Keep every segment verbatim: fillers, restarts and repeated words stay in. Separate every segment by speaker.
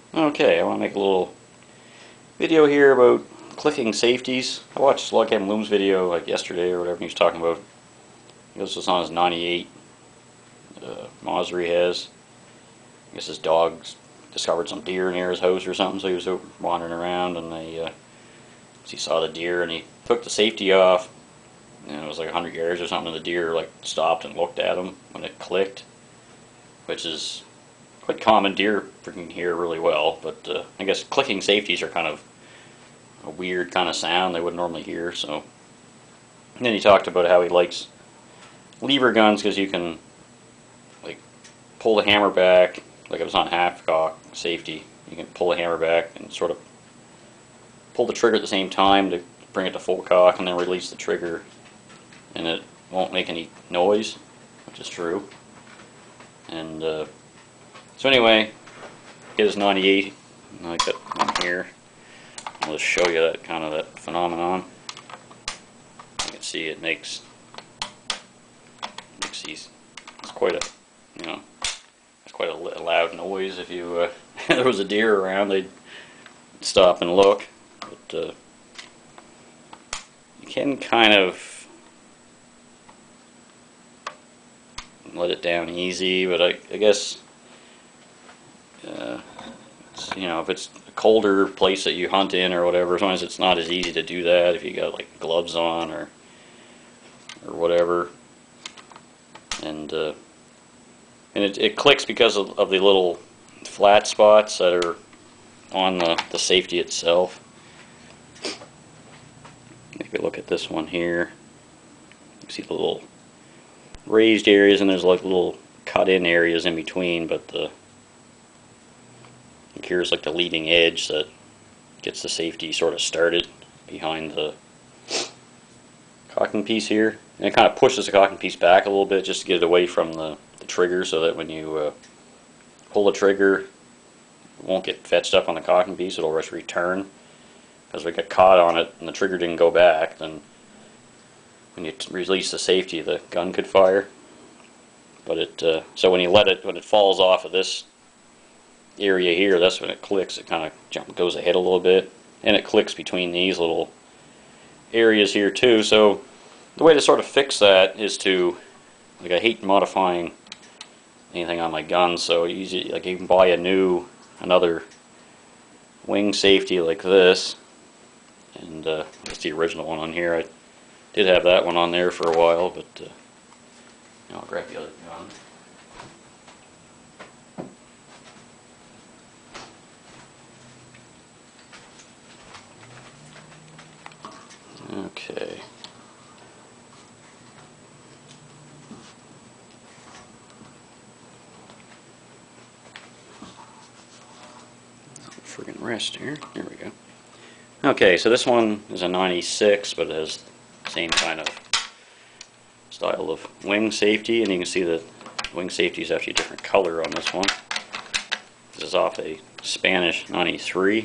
Speaker 1: Okay, I want to make a little video here about clicking safeties. I watched Logcam Loom's video like yesterday or whatever he was talking about. He goes this on his ninety-eight uh, Mauser he has. I guess his dogs discovered some deer near his house or something, so he was out wandering around and they, uh, he saw the deer and he took the safety off. And it was like a hundred yards or something, and the deer like stopped and looked at him when it clicked, which is quite common. Deer freaking hear really well, but uh, I guess clicking safeties are kind of a weird kind of sound they wouldn't normally hear. So, and then he talked about how he likes lever guns because you can like pull the hammer back, like it was on half cock safety. You can pull the hammer back and sort of pull the trigger at the same time to bring it to full cock, and then release the trigger, and it won't make any noise, which is true. And uh, so anyway, his ninety-eight, and I got one here. I'll just show you that kind of that phenomenon. You can see it makes makes these. It's quite a you know it's quite a loud noise. If you uh, there was a deer around, they'd stop and look. But uh, you can kind of let it down easy, but I, I guess uh, it's, you know if it's a colder place that you hunt in or whatever, sometimes it's not as easy to do that if you got like gloves on or or whatever. And uh, and it, it clicks because of, of the little flat spots that are on the, the safety itself. If you look at this one here, you see the little raised areas, and there's like little cut-in areas in between, but the here's like the leading edge that gets the safety sort of started behind the cocking piece here, and it kind of pushes the cocking piece back a little bit just to get it away from the, the trigger, so that when you uh, pull the trigger, it won't get fetched up on the cocking piece. It'll just return. Because we got caught on it and the trigger didn't go back, then when you release the safety, the gun could fire. But it uh, so when you let it, when it falls off of this area here, that's when it clicks. It kind of jump goes ahead a little bit, and it clicks between these little areas here too. So the way to sort of fix that is to, like, I hate modifying anything on my gun, so easy, like you can buy a new another wing safety like this. And uh, that's the original one on here. I did have that one on there for a while, but uh, I'll grab the other gun. Okay. Friggin' rest here. There we go. Okay, so this one is a ninety-six, but it has the same kind of style of wing safety, and you can see that wing safety is actually a different color on this one. This is off a Spanish ninety-three,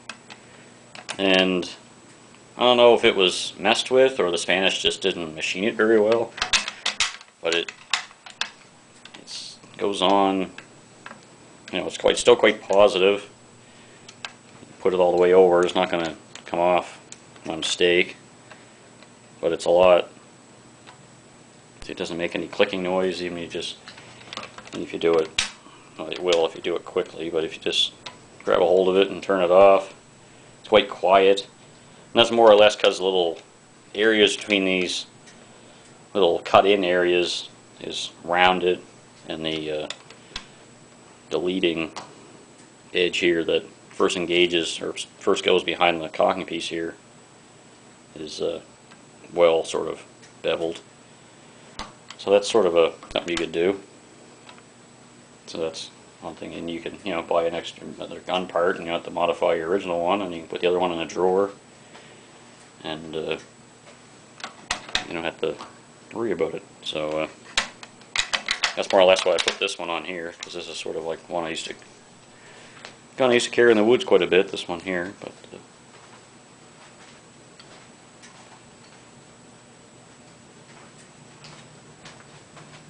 Speaker 1: and I don't know if it was messed with or the Spanish just didn't machine it very well, but it it's, goes on, you know, it's quite still quite positive. Put it all the way over, it's not going to come off by mistake, but it's a lot. It doesn't make any clicking noise, even if you just if you do it. Well, it will if you do it quickly, but if you just grab a hold of it and turn it off, it's quite quiet. And that's more or less because the little areas between these little cut-in areas is rounded, and the uh, the leading edge here that first engages or first goes behind the cocking piece here is uh, well sort of beveled. So that's sort of a something you could do. So that's one thing, and you can you know buy an extra another gun part, and you have to modify your original one, and you can put the other one in a drawer, and uh, you don't have to worry about it. So uh, that's more or less why I put this one on here, because this is sort of like one I used to gun I used to carry in the woods quite a bit, this one here, but uh,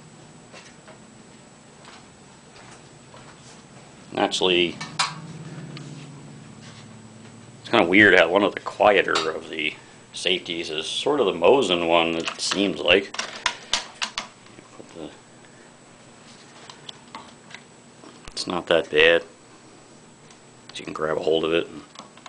Speaker 1: actually It's kind of weird how one of the quieter of the safeties is sort of the Mauser one, it seems like. Put the, it's not that bad. So you can grab a hold of it. And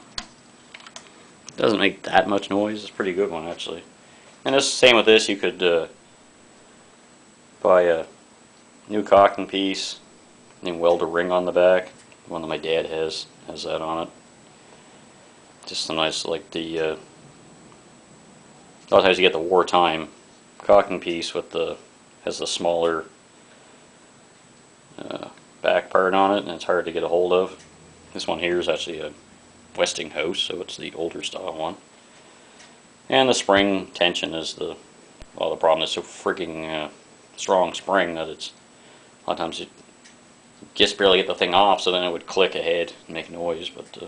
Speaker 1: it doesn't make that much noise. It's a pretty good one, actually. And it's the same with this. You could uh, buy a new cocking piece and weld a ring on the back. The one that my dad has has that on it. Just a nice, like the, uh, a lot of times you get the wartime cocking piece with the, has the smaller uh, back part on it, and it's hard to get a hold of. This one here is actually a Westinghouse, so it's the older style one. And the spring tension is the, well, the problem is so freaking uh, strong spring that it's, a lot of times you just barely get the thing off, so then it would click ahead and make noise, but uh,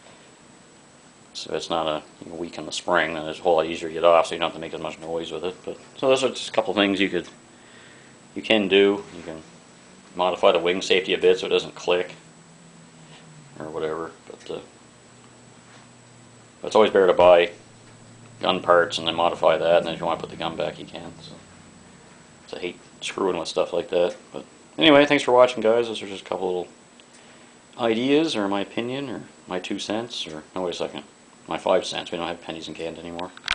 Speaker 1: so it's not a, you weaken the spring, then it's a whole lot easier to get off, so you don't have to make as much noise with it. But so those are just a couple things you could, you can do. You can modify the wing safety a bit so it doesn't click or whatever. But uh, it's always better to buy gun parts and then modify that, and then if you want to put the gun back, you can. So, so I hate screwing with stuff like that. But anyway, thanks for watching, guys. Those are just a couple little ideas, or my opinion, or my two cents, or no, wait a second. My five cents. We don't have pennies and cans anymore.